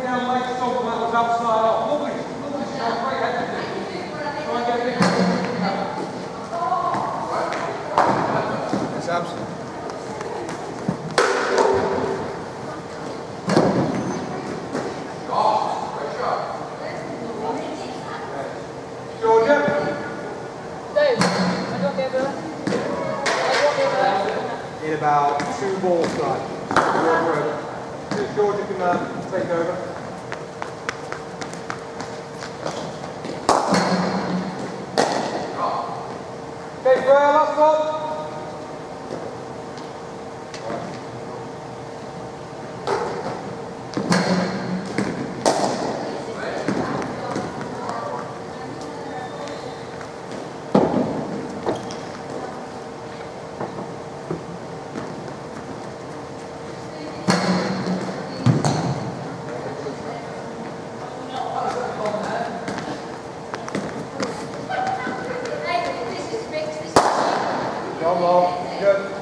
down late stomp that was outside off. Lovely shot, great head. Try and get a big It's absolutely. Georgia? Dave, I don't give her. In about 2 ball strikes. Georgia can take over. Okay, Freya, last one. Come on, good.